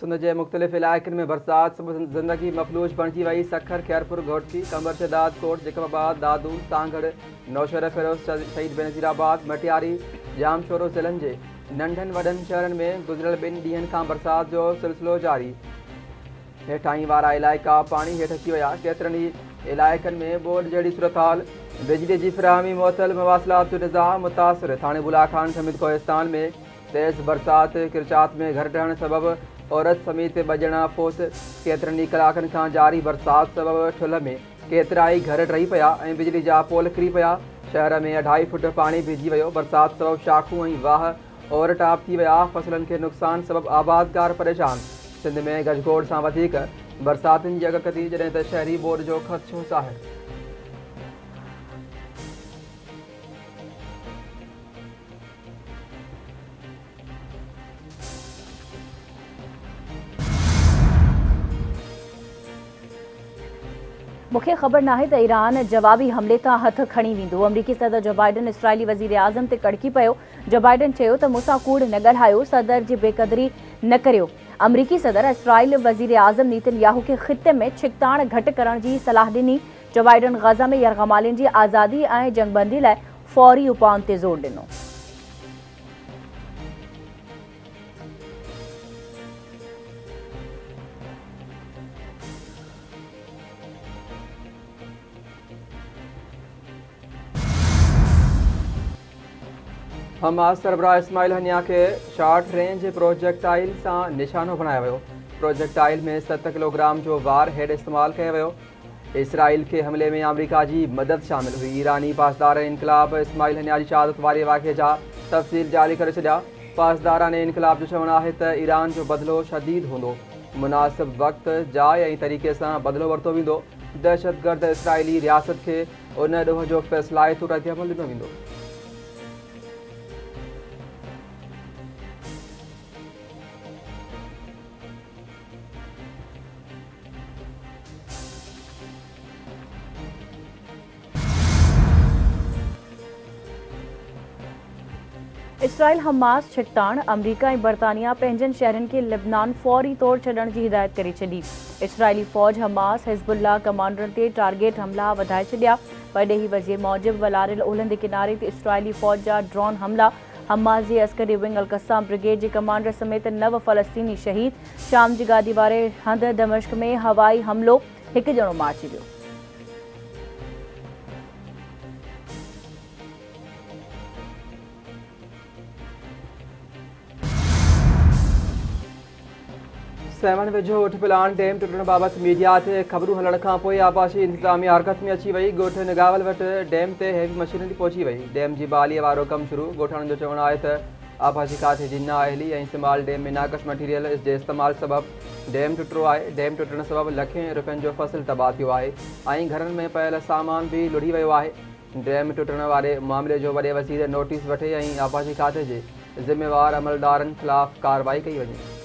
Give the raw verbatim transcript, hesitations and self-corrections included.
सिंध के मुख़्तलिफ़ इलाइक़नि में बरसात सबबि ज़िंदगी मफलूज बणिजी वई। सखर, खैरपुर, घोटकी, कंबर शहदाद कोट, जैकबाबाद, दादू, तांगड़, नौशहर, फिरोज, शहीद बेनज़ीराबाद, मटियारी, जामशोरो ज़िलनि जे नंढनि वॾनि शहरनि में गुज़िरियल ॿिनि ॾींहनि खां बरसात जो सिलसिलो जारी। हेठाहीं वारा इलाइक़ा पाणी हेठि अची विया। केतिरनि ई इलाइक़नि में ॿोॾि जहिड़ी सूरतहाल। बिजली जी फ़राहमी मुअतल, मवासिलात जो निज़ाम मुतासिर। थाणे बुलाखान समेत कोहिस्तान में तेज़ बरसात, किरचात में घर रहण सबबि औरत समेत ॿ ॼणा फोत। केतिरनि ई कलाकनि खां जारी बरसात सबबि ठुल्ह में केतिरा ई घर टही पिया ऐं बिजली जा पोल किरी पिया। शहर में अढाई फुट पाणी भीजी वियो। बरसात सबबि शाखूं ऐं वाह और टाप थी विया। फसलनि खे नुक़सान सबबि आबादगार परेशान। सिंध में गजगोड़ सां वधीक बरसातुनि जी अॻकथी, जॾहिं त शहरी बोर्ड जो ख़दशो ज़ाहिर। मूंखे ख़बर नाहे त ईरान जवाबी हमले तां हथ खणी वेंदो। अमरीकी सदर जो बाइडन इसराइली वज़ीर आज़म ते कड़की पियो। जो बाइडन चयो त मूंसां कूड़ न ॻाल्हायो, सदर जी बेक़दरी न करियो। अमरीकी सदर इसराइल वज़ीर आज़म नेतन्याहू खे ख़िते में छिकताण घटि करण जी सलाह ॾिनी। जो बाइडन ग़ज़ा में यरग़मालियुनि जी आज़ादी ऐं जंगबंदी लाइ फ़ौरी उपाउनि ते ज़ोर ॾिनो। हमास सरबराह इस्माइल हनिया के शॉर्ट रेंज प्रोजेक्टाइल सां निशानो बणायो वियो। प्रोजेक्टाइल में सत किलोग्राम जो वार हेड इस्तेमालु कयो वियो। इसराइल के हमले में अमरीका जी मदद शामिल हुई। ईरानी पासदार इनकलाब इस्माइल हनिया जी शहादत वारे वाक़े जा तफ़सील जारी करे छॾिया। पासदारान इनकलाब जो चवणु आहे त ईरान जो बदिलो शदीद हूंदो। मुनासिब वक़्त, जाइ ऐं तरीक़े सां बदिलो वरितो वेंदो। दहशतगर्द इसराइली रियासत खे उन ॾोह जो फ़ैसिलाइतो रद्दअमल ॾिनो वेंदो। Israel Hamas छिकताण। अमरीका ऐं बरतानिया पंहिंजनि शहरनि खे लिबनान फौरी तौर छॾण जी हिदायत करे छॾी। इसराइली फ़ौज हमास हिज़्बुल्लाह कमांडरनि ते टारगेट हमला वधाए छॾिया। परॾेही ही वज़ीर मूजिब वलारियल ओलहंदे किनारे ते इसराइली फ़ौज जा ड्रोन हमला। हमास जी अस्करी विंग अल-क़स्साम ब्रिगेड जे कमांडर समेत नव फ़लस्तीनी शहीद। शाम जी गादी वारे हंध दमिश्क में हवाई हमलो, हिकु ॼणो मारिजी वियो। सेवन वेझो उठ प्लान डैम टुटण बाबति मीडिया ते ख़बरूं हलण खां पोइ आबाशी इंतज़ामिया हरकत में अची वई। ॻोठ निगावल वटि डैम ते हैवी मशीनरी पहुची वई। डैम जी बहालीअ वारो कमु शुरू। ॻोठाणनि जो चवणु आहे त आबाशी खाते जी नाअहली ऐं इस्तेमाल डैम में नाक़स मटीरियल जे इस्तेमाल सबबि डैम टुटो आहे। डैम टुटण सबबि लखें रुपयनि जो फसल तबाह थियो आहे ऐं घरनि में पयल सामान बि लुढ़ी वियो आहे। डैम टुटण वारे मामले जो वॾे वज़ीर नोटिस वठे ऐं आबाशी खाते जे ज़िम्मेवार अमलदारनि ख़िलाफ़ कार्रवाई कई वञे।